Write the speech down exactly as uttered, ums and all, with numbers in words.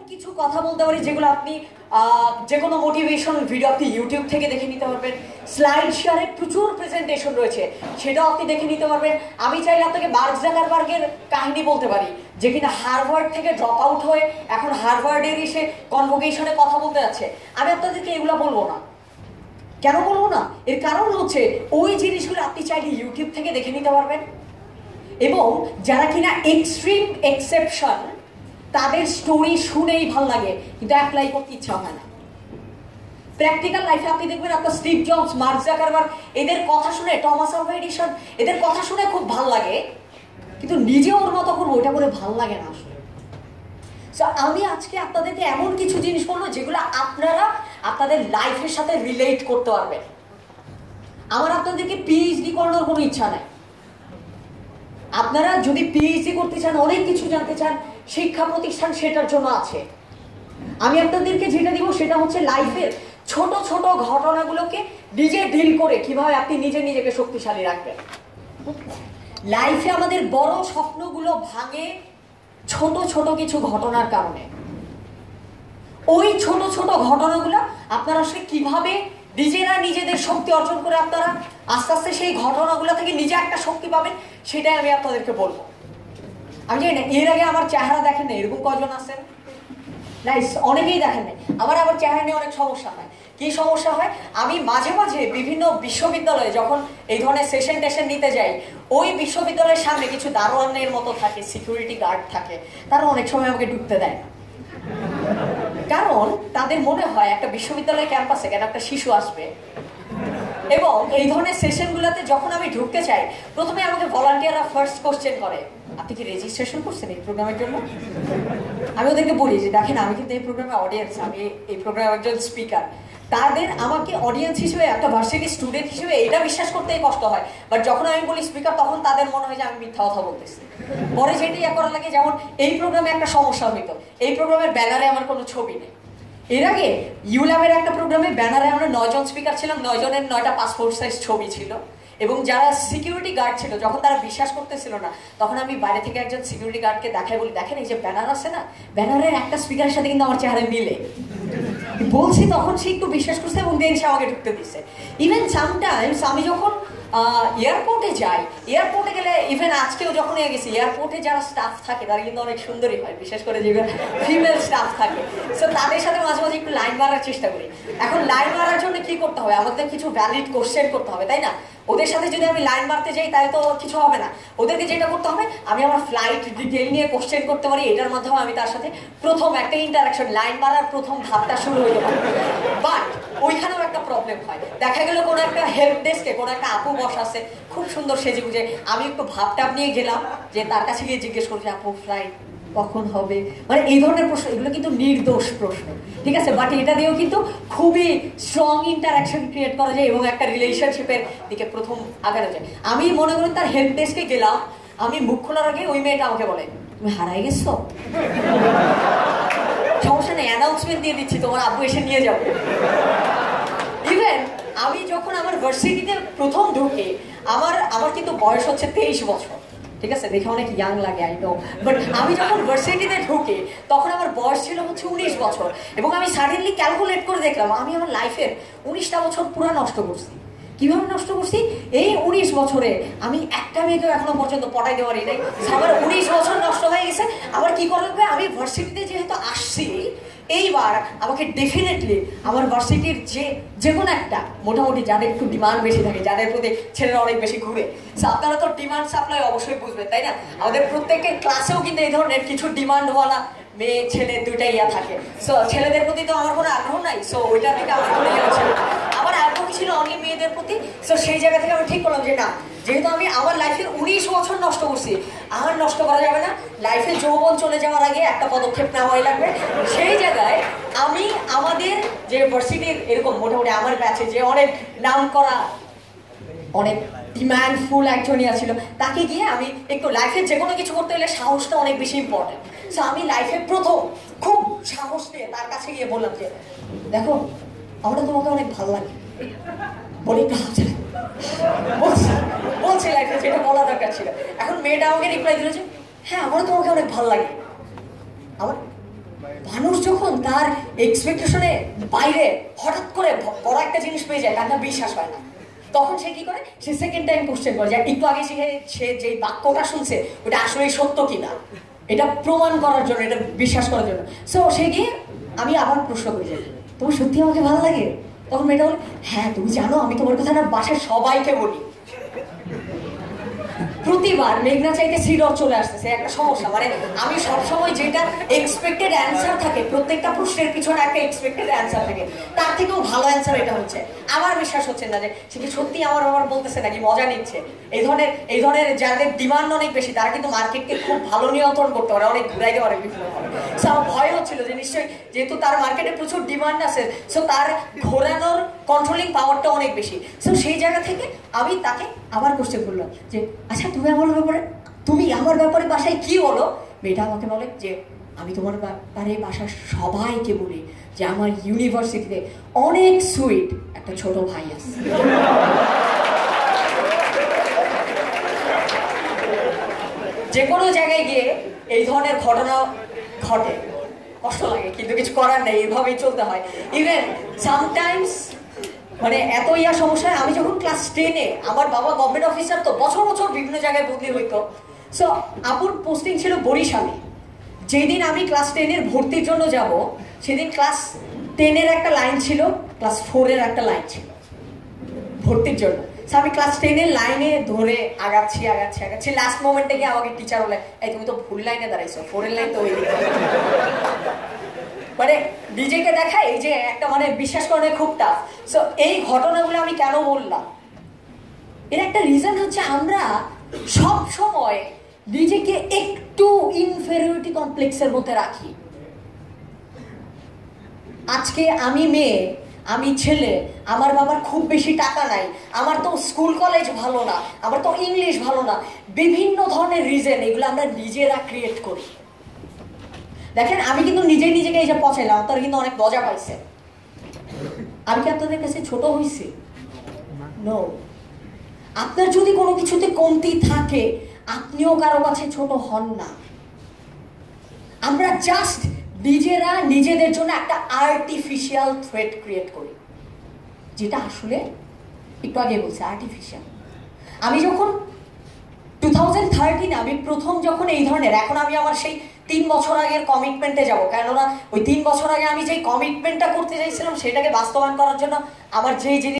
কিছু কথা বলতে পারি যেগুলো আপনি যে কোনো মোটিভেশনাল ভিডিও আপনি ইউটিউব থেকে দেখে নিতে পারবেন। স্লাইড শেয়ারে প্রচুর প্রেজেন্টেশন রয়েছে, সেটাও আপনি দেখে নিতে পারবেন। আমি চাইলে আপনাকে মার্ক জাকারবার্গের কাহিনী বলতে পারি, যে কিনা হার্ভার্ড থেকে ড্রপ আউট হয়ে এখন হার্ভার্ডের এসে কনভোকেশনে কথা বলতে যাচ্ছে। আমি আপনাদেরকে এগুলো বলবো না। কেন বলবো না? এর কারণ হচ্ছে ওই জিনিসগুলো আপনি চাইলে ইউটিউব থেকে দেখে নিতে পারবেন। এবং যারা কিনা এক্সট্রিম এক্সেপশন, তাদের স্টোরি শুনেই ভাল লাগে কিন্তু অ্যাপ্লাই করতে ইচ্ছা হয় না। প্র্যাকটিক্যাল লাইফে আপনি দেখবেন আপনার স্টিভ জবস, মার্ক জাকারবার্গ, এদের কথা শুনে, টমাস আলভা এডিসন, এদের কথা শুনে খুব ভাল লাগে, কিন্তু নিজে ওর মতো করবো ওইটা করে ভাল লাগে না আসলে। সো আমি আজকে আপনাদেরকে এমন কিছু জিনিস বলবো যেগুলো আপনারা আপনাদের লাইফের সাথে রিলেট করতে পারবেন। আমার আপনাদেরকে পিএইচডি করানোর কোনো ইচ্ছা নাই। আপনারা যদি পিএইচডি করতে চান, অনেক কিছু জানতে চান, শিক্ষা প্রতিষ্ঠান সেটার জন্য আছে। আমি আপনাদেরকে যেটা দিব সেটা হচ্ছে লাইফের ছোট ছোট ঘটনাগুলোকে নিজে ডিল করে কিভাবে আপনি নিজে নিজেকে শক্তিশালী রাখবেন। লাইফে আমাদের বড় স্বপ্নগুলো ভাঙে ছোট ছোট কিছু ঘটনার কারণে। ওই ছোট ছোট ঘটনাগুলো আপনারা আসলে কিভাবে নিজেরা নিজেদের শক্তি অর্জন করে আপনারা আস্তে আস্তে সেই ঘটনাগুলো থেকে নিজে একটা শক্তি পাবেন, সেটাই আমি আপনাদেরকে বলবো। আমি জানি না এর আগে আমার চেহারা দেখেন না এরকম কজন আছেন? নাইস, অনেকেই দেখেন না। আমার আবার চেহারা নিয়ে অনেক সমস্যা হয়। কি সমস্যা হয়? আমি মাঝে মাঝে বিভিন্ন বিশ্ববিদ্যালয়ে যখন এই ধরনের সেশন টেশন নিতে যাই, ওই বিশ্ববিদ্যালয়ের সামনে কিছু দারোয়ানের মতো থাকে, সিকিউরিটি গার্ড থাকে, তারা অনেক সময় আমাকে ঢুকতে দেয় না। কারণ তাদের মনে হয় একটা বিশ্ববিদ্যালয় ক্যাম্পাসে কেন একটা শিশু আসবে। এবং এই ধরনের সেশনগুলোতে যখন আমি ঢুকতে চাই, প্রথমে আমাকে ভলান্টিয়াররা ফার্স্ট কোশ্চেন করে, আপনি কি রেজিস্ট্রেশন করছেন এই প্রোগ্রামের জন্য? আমি ওদেরকে বলি যে দেখেন আমি কিন্তু এই প্রোগ্রামে অডিয়েন্স, আমি এই প্রোগ্রামের একজন স্পিকার। তাদের আমাকে অডিয়েন্স হিসেবে, একটা ভার্সিটি স্টুডেন্ট হিসেবে এটা বিশ্বাস করতেই কষ্ট হয়। বাট যখন আমি বলি স্পিকার, তখন তাদের মনে হয় যে আমি মিথ্যা কথা বলতেছি। পরে যেটা ইয়া করা লাগে, যেমন এই প্রোগ্রামে একটা সমস্যা হইতো, এই প্রোগ্রামের ব্যানারে আমার কোনো ছবি নেই। এর আগে ইউল্যাবের একটা প্রোগ্রামে ব্যানারে আমরা নয়জন স্পিকার ছিলাম, নয়জনের নয়টা পাসপোর্ট সাইজ ছবি ছিল। এবং যারা সিকিউরিটি গার্ড ছিল, যখন তারা বিশ্বাস করতেছিল না, তখন আমি বাইরে থেকে একজন সিকিউরিটি গার্ডকে দেখাই, বলি দেখেন এই যে ব্যানার আছে না, ব্যানারের একটা স্পিকারের সাথে কিন্তু আমার চেহারা মিলে। বলছি তখন সে একটু বিশ্বাস করছে এবং দেন সে আমাকে ঢুকতে দিচ্ছে। ইভেন সামটাইমস আমি যখন এয়ারপোর্টে যাই, এয়ারপোর্টে গেলে, ইভেন আজকেও যখন গেছি, এয়ারপোর্টে যারা স্টাফ থাকে তারা কিন্তু অনেক সুন্দরী হয়, বিশেষ করে যেগুলো ফিমেল স্টাফ থাকে। সো তাদের সাথে মাঝে মাঝে একটু লাইন মারার চেষ্টা করি। এখন লাইন মারার জন্য কি করতে হবে? আমাদের কিছু ভ্যালিড কোশ্চেন করতে হবে, তাই না? ওদের সাথে যদি আমি লাইন মারতে যাই তাহলে তো কিছু হবে না। ওদেরকে যেটা করতে হবে, আমি আমার ফ্লাইট ডিটেল নিয়ে কোশ্চেন করতে পারি, এটার মাধ্যমে আমি তার সাথে প্রথম একটা ইন্টারাকশন, লাইন মারার প্রথম ধাপটা শুরু হইতে পারে। বাট ওইখানেও একটা প্রবলেম হয়, দেখা গেল কোনো একটা হেল্প ডেস্কে কোনো একটা আপু বস আছে, খুব সুন্দর সেজে গুজে, আমি একটু ভাবটাপ নিয়ে গেলাম যে তার কাছে গিয়ে জিজ্ঞেস করছি আপু ফ্লাইট কখন হবে, মানে এই ধরনের প্রশ্ন। এগুলো কিন্তু নির্দোষ প্রশ্ন, ঠিক আছে? বাট এটা দিয়েও কিন্তু খুবই স্ট্রং ইন্টারাকশন ক্রিয়েট করা যায় এবং একটা রিলেশনশিপের দিকে প্রথম আগানো যায়। আমি মনে করি তার হেল্প ডেস্কে গেলাম, আমি মুখ খোলার আগে ওই মেয়েটা আমাকে বলে তুমি হারাই গেছো, সমস্যা নেই, অ্যানাউন্সমেন্ট দিয়ে দিচ্ছি, তোমার আব্বু এসে নিয়ে যাবো। ইভেন আমি যখন আমার ভার্সিটিতে প্রথম ঢুকে, আমার আমার কিন্তু বয়স হচ্ছে তেইশ বছর, ঠিক আছে? দেখে অনেক ইয়াং লাগে আই নো, বাট আমি যখন ভার্সিটিতে ঢুকে তখন আমার বয়স ছিল হচ্ছে উনিশ বছর। এবং আমি সাডেনলি ক্যালকুলেট করে দেখলাম আমি আমার লাইফের উনিশটা বছর পুরো নষ্ট করছি। কিভাবে নষ্ট করছি? এই উনিশ বছরে আমি একটা মেয়েকেও এখনো পর্যন্ত পটাইতে পারি নাই। আমার উনিশ বছর নষ্ট হয়ে গেছে। আবার কি করা লাগবে? আমি ভার্সিটিতে যেহেতু আসছি, এইবার আমাকে ডেফিনেটলি আমার ভার্সিটির যে যে কোনো একটা, মোটামুটি যাদের একটু ডিমান্ড বেশি থাকে, যাদের প্রতি ছেলেরা অনেক বেশি ঘুরে, আপনারা তো ডিমান্ড সাপ্লাই অবশ্যই বুঝবেন, তাই না? আমাদের প্রত্যেকের ক্লাসেও কিন্তু এই ধরনের কিছু ডিমান্ডওয়ালা মেয়ে ছেলে দুইটাই ইয়া থাকে। সো ছেলেদের প্রতি তো আমার কোনো আগ্রহ নাই, সো ওইটা থেকে আমার কোনো ইয়া ছিল, আমার আগ্রহ ছিল অনলি মেয়েদের প্রতি। সো সেই জায়গা থেকে আমি ঠিক করলাম যে না, যেহেতু আমি আমার লাইফের উনিশ বছর নষ্ট করছি, আর নষ্ট করা যাবে না। লাইফে যৌবন চলে যাওয়ার আগে একটা পদক্ষেপ নেওয়াই লাগবে। সেই জায়গায় আমি আমাদের যে ভার্সিটির এরকম মোটামুটি আমার ব্যাচে যে অনেক নাম করা, অনেক ডিমান্ডফুল একজনই ছিল, তাকে গিয়ে আমি একটু লাইফে যে কোনো কিছু করতে গেলে সাহসটা অনেক বেশি ইম্পর্টেন্ট। সো আমি লাইফে প্রথম খুব সাহস নিয়ে তার কাছে গিয়ে বললাম যে দেখো আমরা তোমাকে অনেক ভালো লাগে বলে একটু হাসছে বলছি বলছি লাইফে যেটা বলা দরকার ছিল। এখন মেয়েটা আমাকে রিপ্লাই দিল যে হ্যাঁ আমারও তোমাকে অনেক ভালো লাগে। আমার মানুষ যখন তার এক্সপেকটেশনে বাইরে হঠাৎ করে বড় একটা জিনিস পেয়ে যায়, তার না বিশ্বাস হয় না, তখন সে কি করে, সে সেকেন্ড টাইম কোশ্চেন করে যে একটু আগে সে সে যে বাক্যটা শুনছে ওটা আসলে সত্য কিনা, এটা প্রমাণ করার জন্য, এটা বিশ্বাস করার জন্য। সো সে গিয়ে আমি আবার প্রশ্ন করি যে তোমার সত্যি আমাকে ভালো লাগে? তখন মেয়েটা বলে হ্যাঁ তুমি জানো আমি তোমার কথা না বাসার সবাইকে বলি। প্রতিবার মেঘনা চাইতে সিডর চলে আসতেছে, একটা সমস্যা, মানে আমি সবসময় যেটা এক্সপেক্টেড অ্যান্সার থাকে, প্রত্যেকটা প্রশ্নের পিছনে একটা এক্সপেক্টেড অ্যান্সার থাকে, তার থেকেও ভালো অ্যান্সার এটা হচ্ছে। আমার বিশ্বাস হচ্ছে না যে সে কি সত্যি আমার আমার বলতেছে নাকি মজা নিচ্ছে। এই ধরনের এই ধরনের যাদের ডিমান্ড অনেক বেশি তারা কিন্তু মার্কেটকে খুব ভালো নিয়ন্ত্রণ করতে পারে, অনেক ঘুরাইতে পারে বিভিন্নভাবে। সো আমার ভয় হচ্ছিল যে নিশ্চয়ই যেহেতু তার মার্কেটে প্রচুর ডিমান্ড আছে, সো তার ঘোরানোর কন্ট্রোলিং পাওয়ারটা অনেক বেশি। সো সেই জায়গা থেকে আমি তাকে আবার কোশ্চেন করলাম যে আচ্ছা তুমি আমার ব্যাপারে তুমি আমার ব্যাপারে বাসায় কি বলো? মেয়েটা আমাকে বলে যে আমি তোমার ব্যাপারে বাসার সবাইকে বলি যে আমার ইউনিভার্সিটিতে অনেক সুইট একটা ছোট ভাই আছে। যে কোনো জায়গায় গিয়ে এই ধরনের ঘটনা ঘটে, কষ্ট লাগে কিন্তু কিছু করার নেই, এইভাবেই চলতে হয়। ইভেন সামটাইমস মানে এত ইয়া সমস্যা, আমি যখন ক্লাস টেনে, আমার বাবা গভর্নমেন্ট অফিসার, তো বছর বছর বিভিন্ন জায়গায় বদলি হইতো। সো আপুর পোস্টিং ছিল বরিশালে। যেদিন আমি ক্লাস টেনের ভর্তির জন্য যাব, সেদিন ক্লাস টেনের একটা লাইন ছিল, ক্লাস ফোরের একটা লাইন ছিল ভর্তির জন্য। সো আমি ক্লাস টেনের লাইনে ধরে আগাচ্ছি আগাচ্ছি আগাচ্ছি লাস্ট মোমেন্টে গিয়ে আমাকে টিচার বলে এই তুমি তো ভুল লাইনে দাঁড়াইছো, ফোরের লাইন তো ওই মানে নিজেকে দেখা, এই যে একটা মানে বিশ্বাস করা খুব টাফ। সো এই ঘটনাগুলো আমি কেন বললাম, এর একটা রিজন হচ্ছে আমরা সব সময় নিজেকে একটু ইনফেরিয়রিটি কমপ্লেক্সের মধ্যে রাখি। আজকে আমি মেয়ে, আমি ছেলে, আমার বাবার খুব বেশি টাকা নাই, আমার তো স্কুল কলেজ ভালো না, আমার তো ইংলিশ ভালো না, বিভিন্ন ধরনের রিজন, এগুলো আমরা নিজেরা ক্রিয়েট করি। দেখেন আমি কিন্তু নিজেই নিজেকে এই যে পচাইলাম, আপনারা কিন্তু অনেক মজা পাইছে। আমি কি আপনাদের কাছে ছোট হয়েছি? নো। আপনার যদি কোনো কিছুতে কমতি থাকে, আপনিও কারো কাছে ছোট হন না। আমরা জাস্ট নিজেরা নিজেদের জন্য একটা আর্টিফিশিয়াল থ্রেট ক্রিয়েট করি, যেটা আসলে একটু আগে বলছে আর্টিফিশিয়াল। আমি যখন টু থাউজেন্ড থার্টিনে আমি প্রথম যখন এই ধরনের, এখন আমি আমার সেই তিন বছর আগের কমিটমেন্টে যাব, কেননা ওই তিন বছর আগে আমি যেই কমিটমেন্টটা করতে চাইছিলাম সেটাকে বাস্তবায়ন করার জন্য আমার যেই জিনিস